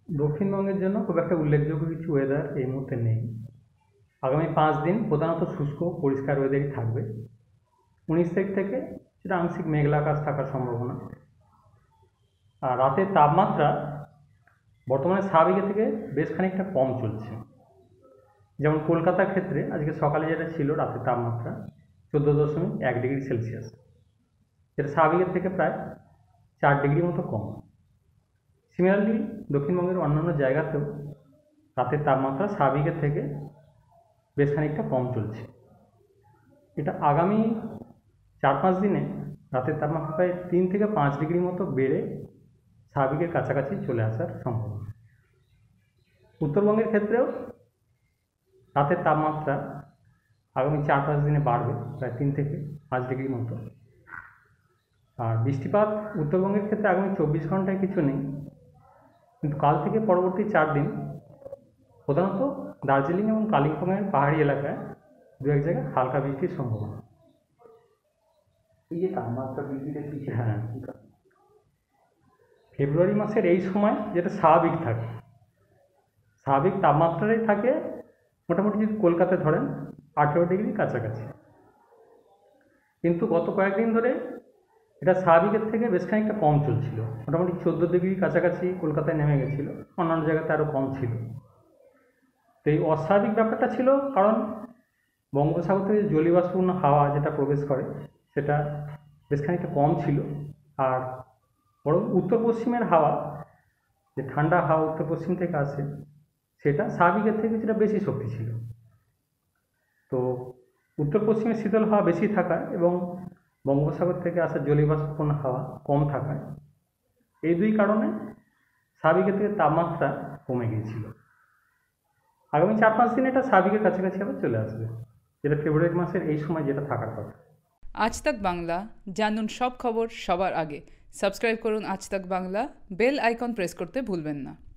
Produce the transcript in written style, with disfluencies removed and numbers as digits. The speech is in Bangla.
দক্ষিণবঙ্গের জন্য খুব একটা উল্লেখযোগ্য কিছু ওয়েদার এই মুহূর্তে নেই। আগামী 5 দিন প্রধানত শুষ্ক পরিষ্কার ওয়েদারই থাকবে। 19 তারিখ থেকে সেটা আংশিক মেঘলা আকাশ থাকার সম্ভাবনা। আর রাতের তাপমাত্রা বর্তমানে স্বাভাবিকের থেকে বেশ খানিকটা কম চলছে। যেমন কলকাতার ক্ষেত্রে আজকে সকালে যেটা ছিল রাতের তাপমাত্রা 14.1 ডিগ্রি সেলসিয়াস, যেটা স্বাভাবিকের থেকে প্রায় 4 ডিগ্রি মতো কম। সিমিলারলি দক্ষিণবঙ্গের অন্যান্য জায়গাতেও রাতের তাপমাত্রা স্বাভাবিকের থেকে বেশ খানিকটা কম চলছে। এটা আগামী 4-5 দিনে রাতের তাপমাত্রা প্রায় 3 থেকে 5 ডিগ্রি মতো বেড়ে স্বাভাবিকের কাছাকাছি চলে আসার সম্ভাবনা। উত্তরবঙ্গের ক্ষেত্রেও রাতের তাপমাত্রা আগামী 4-5 দিনে বাড়বে প্রায় 3 থেকে 5 ডিগ্রি মতো। আর বৃষ্টিপাত উত্তরবঙ্গের ক্ষেত্রে আগামী 24 ঘন্টায় কিছু নেই, কিন্তু কাল থেকে পরবর্তী 4 দিন প্রধানত দার্জিলিং এবং কালিম্পংয়ের পাহাড়ি এলাকায় দু এক জায়গায় হালকা বৃষ্টির সম্ভাবনা। এই যে তাপমাত্রা বৃদ্ধিটা কি? হ্যাঁ, ফেব্রুয়ারি মাসের এই সময় যেটা স্বাভাবিক থাকে, স্বাভাবিক তাপমাত্রাই থাকে মোটামুটি যদি কলকাতায় ধরেন 18 ডিগ্রির কাছাকাছি। কিন্তু গত কয়েকদিন ধরে এটা স্বাভাবিকের থেকে বেশ খানিকটা কম চলছিল, মোটামুটি 14 ডিগ্রির কাছাকাছি কলকাতায় নেমে গেছিলো, অন্যান্য জায়গাতে আরও কম ছিল। তো এই অস্বাভাবিক ব্যাপারটা ছিল কারণ বঙ্গোপসাগর থেকে জলীয়বাষ্পপূর্ণ হাওয়া যেটা প্রবেশ করে সেটা বেশ খানিকটা কম ছিল। আর বরং উত্তর পশ্চিমের হাওয়া, যে ঠান্ডা হাওয়া উত্তর পশ্চিম থেকে আসে, সেটা স্বাভাবিকের থেকে সেটা বেশি শক্তি ছিল। তো উত্তর পশ্চিমের শীতল হাওয়া বেশি থাকায় এবং বঙ্গোপসাগর থেকে আসা জলীয়বাষ্পপূর্ণ হাওয়া কম থাকায় এই দুই কারণে স্বাভাবিকের থেকে তাপমাত্রা কমে গিয়েছিল। আগামী 4-5 দিন এটা স্বাভাবিকের কাছাকাছি আবার চলে আসবে, যেটা ফেব্রুয়ারি মাসের এই সময় যেটা থাকার কথা। আজ তাক বাংলা, জানুন সব খবর সবার আগে। সাবস্ক্রাইব করুন আজ তাক বাংলা, বেল আইকন প্রেস করতে ভুলবেন না।